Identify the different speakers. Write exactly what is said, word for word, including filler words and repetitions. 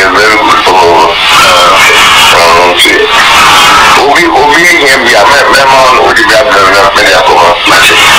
Speaker 1: is very good for um, see. Obi, Obi, him, be a man, man, Obi, be a man, man, man,